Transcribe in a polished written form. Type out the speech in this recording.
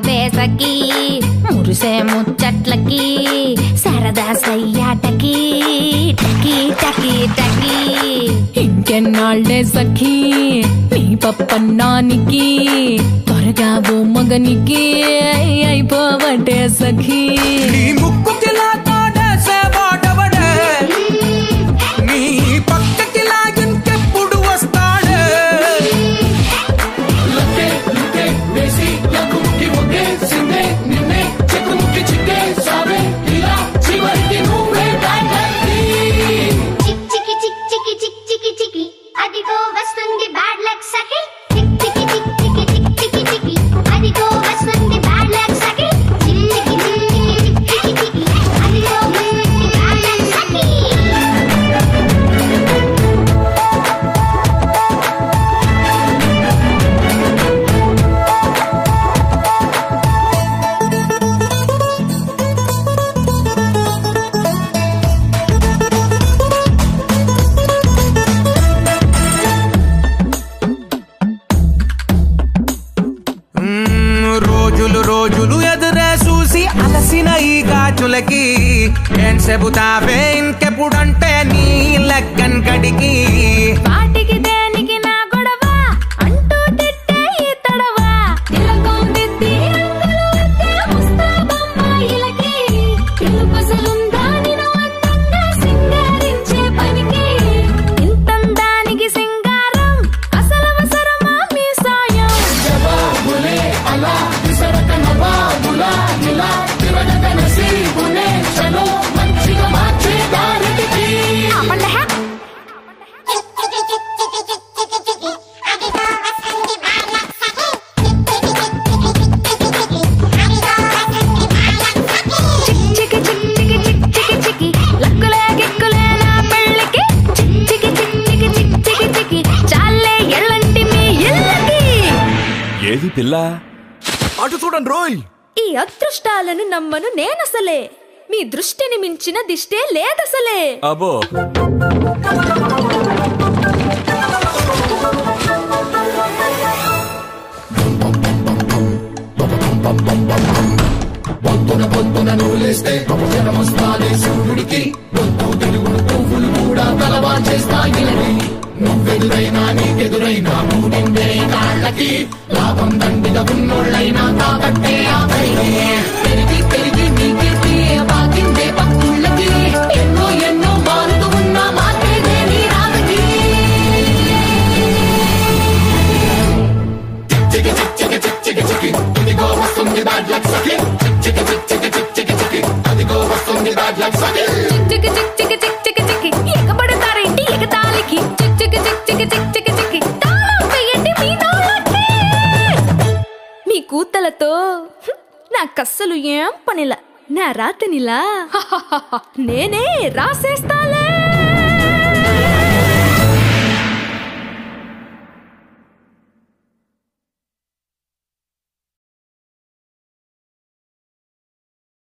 రావే సఖీ మురిసే ముచ్చట్లకి సరదా సయ్యాటకి టకి టకి టకి ఇంకెన్నాళ్ళే సఖీ నీ పప్పన్నానికి త్వరగా ఓ మగనికి అయిపోవటే సఖీ రోజులు ఎదురే చూసి అలసిన ఈ గాజులకి ఏం చెబుతావే ఇంకెప్పుడంటే నీ లెక్కన్ కడికి వాటికి దేనికి నా గొడవ అంటూ తిట్టే ఈ తడవ తిలకం దిద్ది రంగులు వద్దే ముస్తాబమ్మాయిలకి తెలుపసలుందా నిన్ను అందంగా సింగారించే పనికి ఇంతందానికి సింగారం అసలవసరమా మీ సాయం జవాబులే అలా విసరక నవాబులా ఇలా తిరగక నసీబునే చలో మంచిగా మార్చే దారికి ఏది పిల్ల అటు చూడండి రోయ్. ఈ అదృష్టాలను నమ్మను నేనసలే మీ దృష్టిని మించిన దిష్టే లేదసలే అబో పొద్దున నూలేస్తే జనమొస్తానే సూర్యుడికి పొద్దు తెలుగుడు పువ్వులు కూడా తలవా చేస్తాయిలని నువ్వెదురైనా నీకెదురైనా మూడిందే కాళ్ళకి లాభం దండిగా ఉన్నోళ్ళైనా కాబట్టే పెరిగి పెరిగి నీకెత్తి బాకిందే పక్కుళ్ళకి ఎన్నో ఎన్నో మారుతూ ఉన్నా మార్పేదే నీ రాతకి చిక్కి చిక్కి చిక్కి చిక్కి ఇదిగో వస్తుంది బ్యాడ్ లక్ సఖి చిక్కి చిక్కి చిక్కి చిక్కి అదిగో వస్తుంది బ్యాడ్ లక్ సఖి చిక్కి చిక్కి చిక్కి చిక్కి ఎగబడతారేంటి ఎగతాళికి చిక్కి చిక్కి చిక్కి చిక్కి తాళం వేయండి మీ నోళ్ళకి మీ కూతలతో నాకస్సలు ఏం పనిలా నా రాతనిలా నేనే రాసేస్తాలే